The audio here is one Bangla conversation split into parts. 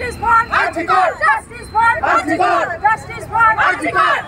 Justice for Arjikar! Justice for Arjikar! Justice for Arjikar!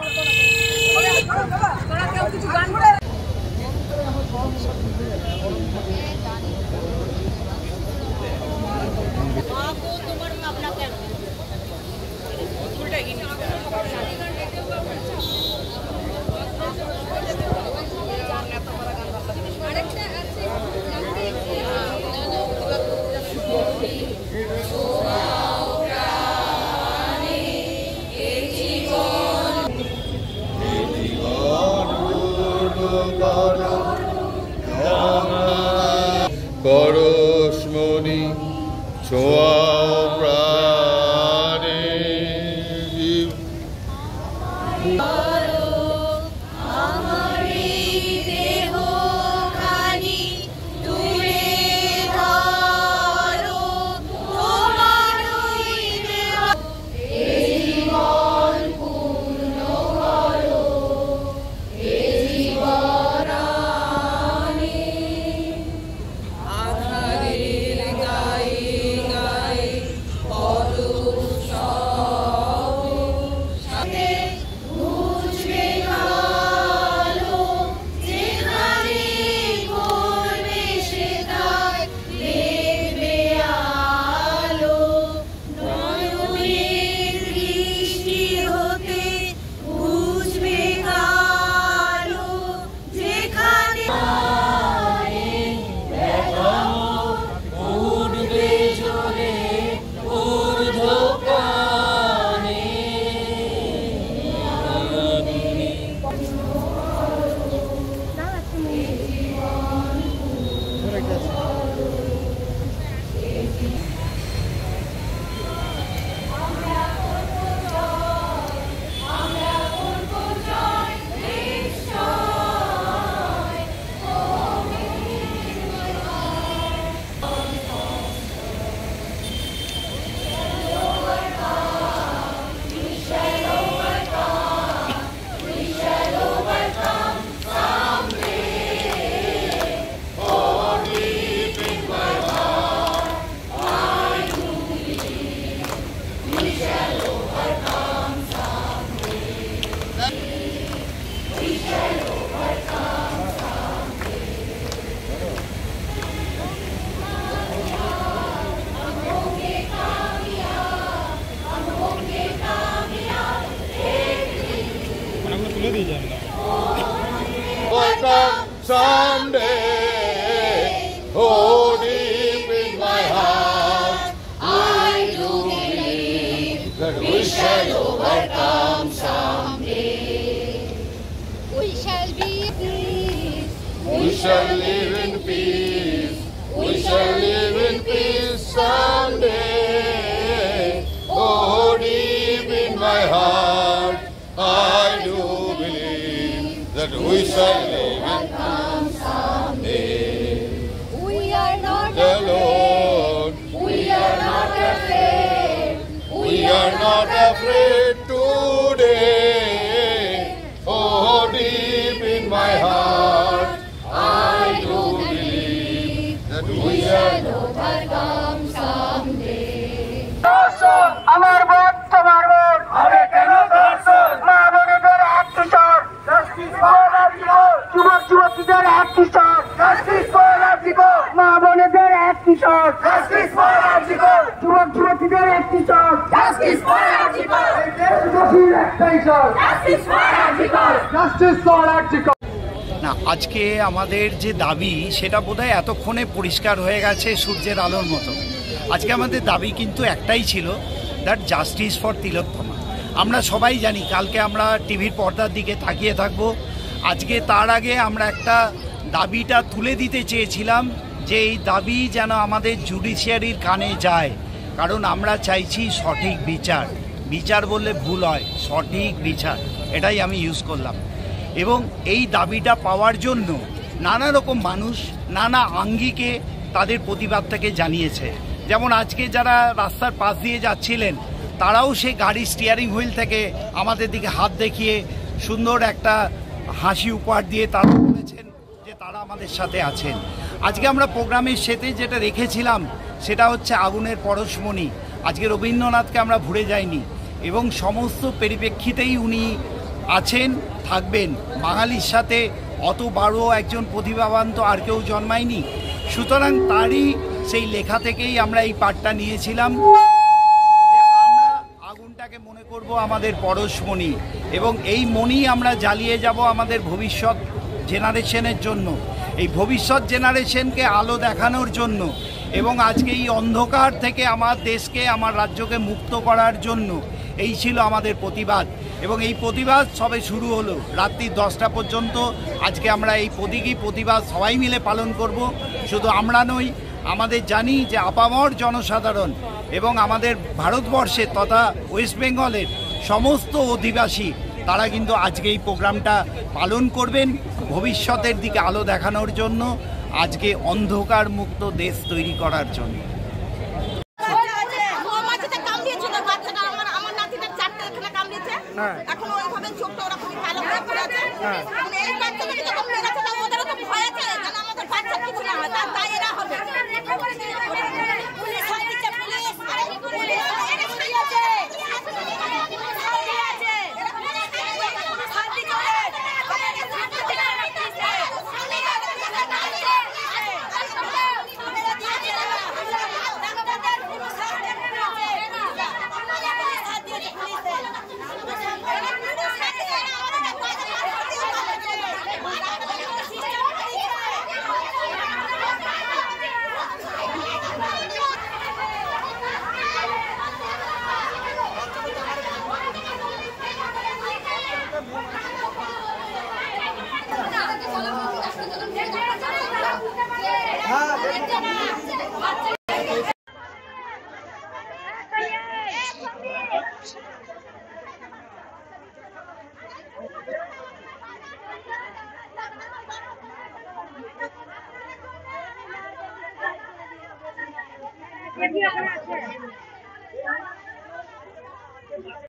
করসমণি ছোঁয়াও প্রাণে Someday, oh, deep in my heart, I do believe that we shall overcome someday. We shall be peace. We shall live in peace. We shall live in peace someday. Oh, deep in my heart, I do believe that we shall live in peace someday. We are not alone. We are not afraid. We are not afraid today. Oh, deep in my heart, I do believe that we shall overcome someday. দর্শন আমার ভোট তোমার ভোট হবে কেন দর্শন মা বোনেদের এক কিশোর জাস্টিস ফর আরজিকর যুবক যুবতীদের এক কিশোর জাস্টিস ফর আরজিকর মা বোনেদের এক কিশোর জাস্টিস ফর আরজিকর যুবক যুবতীদের এক কিশোর জাস্টিস ফর আরজিকর দেশবাসীর একটাই স্বর justice for RG Kar justice for RG Kar. না, আজকে আমাদের যে দাবি সেটা বোধহয় এতক্ষণে পরিষ্কার হয়ে গেছে সূর্যের আলোর মতো। আজকে আমাদের দাবি কিন্তু একটাই ছিল, দ্যাট জাস্টিস ফর তিলোত্তমা। আমরা সবাই জানি কালকে আমরা টিভির পর্দার দিকে তাকিয়ে থাকবো। আজকে তার আগে আমরা একটা দাবিটা তুলে দিতে চেয়েছিলাম যে এই দাবি যেন আমাদের জুডিশিয়ারির কানে যায়, কারণ আমরা চাইছি সঠিক বিচার। বিচার বললে ভুল হয়, সঠিক বিচার, এটাই আমি ইউজ করলাম। এবং এই দাবিটা পাওয়ার জন্য নানা রকম মানুষ নানা আঙ্গিকে তাদের প্রতিবাদটাকে জানিয়েছে। যেমন আজকে যারা রাস্তার পাশ দিয়ে যাচ্ছিলেন তারাও সে গাড়ির স্টিয়ারিং হুইল থেকে আমাদের দিকে হাত দেখিয়ে সুন্দর একটা হাসি উপহার দিয়ে তারা বলেছেন যে তারা আমাদের সাথে আছেন। আজকে আমরা প্রোগ্রামের সাথে যেটা রেখেছিলাম সেটা হচ্ছে আগুনের পরশমণি। আজকে রবীন্দ্রনাথকে আমরা ভুলে যাইনি এবং সমস্ত পরিপ্রেক্ষিতেই উনি আছেন, থাকবেন। বাঙালির সাথে অত বড় একজন প্রতিভাবান তো আর কেউ জন্মায়নি, সুতরাং তারই সেই লেখা থেকেই আমরা এই পাঠটা নিয়েছিলাম যে আমরা আগুনটাকে মনে করব আমাদের পরশমণি এবং এই মণি আমরা জ্বালিয়ে যাব আমাদের ভবিষ্যৎ জেনারেশনের জন্য, এই ভবিষ্যৎ জেনারেশনকে আলো দেখানোর জন্য এবং আজকে এই অন্ধকার থেকে আমার দেশকে, আমার রাজ্যকে মুক্ত করার জন্য। এই ছিল আমাদের প্রতিবাদ এবং এই প্রতিবাদ সবে শুরু হলো। রাত্রি 10টা পর্যন্ত আজকে আমরা এই প্রতীকী প্রতিবাদ সবাই মিলে পালন করব। শুধু আমরা নই, আমাদের জানি যে আপামর জনসাধারণ এবং আমাদের ভারতবর্ষের তথা ওয়েস্ট বেঙ্গলের সমস্ত অধিবাসী তারা কিন্তু আজকে এই প্রোগ্রামটা পালন করবেন ভবিষ্যতের দিকে আলো দেখানোর জন্য, আজকে অন্ধকার মুক্ত দেশ তৈরি করার জন্য। এখন ওইভাবে চোখটা ওরকম কালো হয়ে পড়ে আছে। এই বাচ্চাগুলো যখন মেরেছে তো ওদেরও তো ভয় আছে যেন আমাদের বাচ্চা কিছু না হয়, তার দায় এরা হবে। পুলিশ দিচ্ছে, পুলিশ Aquí,